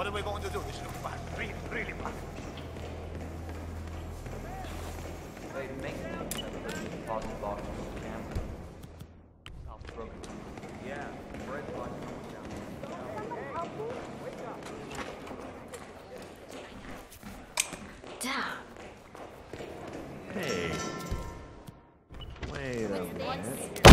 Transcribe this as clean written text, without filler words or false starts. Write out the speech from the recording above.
What are we going to do? This looks bad. Really, really bad. Hey, make it pause the box on the camera. South broken. Yeah, red box down. Damn. Hey. Wait a minute.